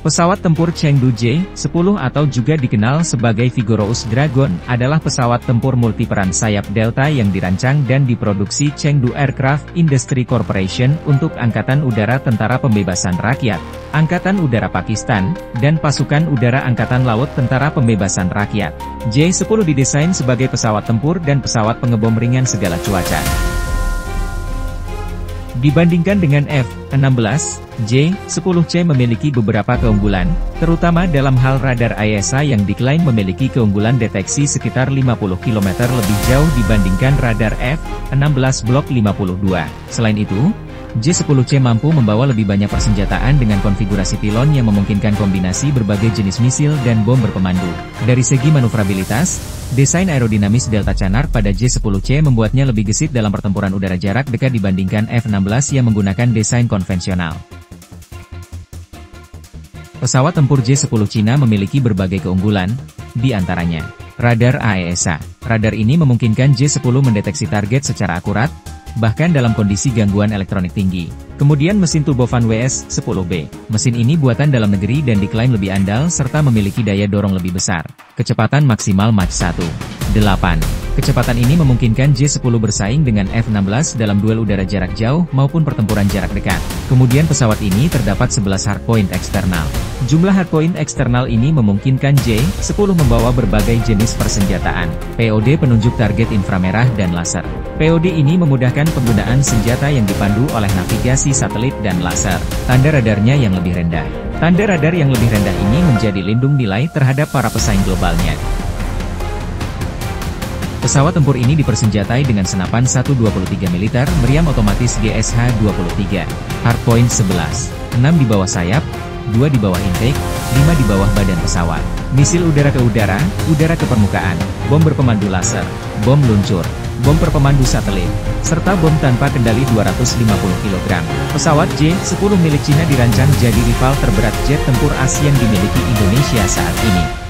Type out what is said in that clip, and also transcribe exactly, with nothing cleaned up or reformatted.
Pesawat tempur Chengdu J sepuluh atau juga dikenal sebagai Vigorous Dragon adalah pesawat tempur multiperan sayap Delta yang dirancang dan diproduksi Chengdu Aircraft Industry Corporation untuk Angkatan Udara Tentara Pembebasan Rakyat, Angkatan Udara Pakistan, dan Pasukan Udara Angkatan Laut Tentara Pembebasan Rakyat. J sepuluh didesain sebagai pesawat tempur dan pesawat pengebom ringan segala cuaca. Dibandingkan dengan F enam belas, J sepuluh C memiliki beberapa keunggulan, terutama dalam hal radar I S A yang diklaim memiliki keunggulan deteksi sekitar lima puluh kilometer lebih jauh dibandingkan radar F enam belas Block lima puluh dua. Selain itu, J sepuluh C mampu membawa lebih banyak persenjataan dengan konfigurasi pilon yang memungkinkan kombinasi berbagai jenis misil dan bom berpemandu. Dari segi manuvrabilitas, desain aerodinamis Delta Canard pada J sepuluh C membuatnya lebih gesit dalam pertempuran udara jarak dekat dibandingkan F enam belas yang menggunakan desain konvensional. Pesawat tempur J sepuluh Cina memiliki berbagai keunggulan, di antaranya radar A E S A. Radar ini memungkinkan J sepuluh mendeteksi target secara akurat, bahkan dalam kondisi gangguan elektronik tinggi. Kemudian mesin turbofan W S sepuluh B. Mesin ini buatan dalam negeri dan diklaim lebih andal serta memiliki daya dorong lebih besar. Kecepatan maksimal Mach seratus delapan. Kecepatan ini memungkinkan J sepuluh bersaing dengan F enam belas dalam duel udara jarak jauh maupun pertempuran jarak dekat. Kemudian pesawat ini terdapat sebelas hardpoint eksternal. Jumlah hardpoint eksternal ini memungkinkan J sepuluh membawa berbagai jenis persenjataan, P O D penunjuk target inframerah dan laser. P O D ini memudahkan penggunaan senjata yang dipandu oleh navigasi satelit dan laser. Tanda radarnya yang lebih rendah. Tanda radar yang lebih rendah ini menjadi lindung nilai terhadap para pesaing globalnya. Pesawat tempur ini dipersenjatai dengan senapan seratus dua puluh tiga milimeter meriam otomatis G S H dua puluh tiga, hardpoint sebelas, enam di bawah sayap, dua di bawah intake, lima di bawah badan pesawat. Misil udara ke udara, udara ke permukaan, bom berpemandu laser, bom luncur, bom berpemandu satelit, serta bom tanpa kendali dua ratus lima puluh kilogram. Pesawat J sepuluh milik Cina dirancang jadi rival terberat jet tempur ASEAN dimiliki Indonesia saat ini.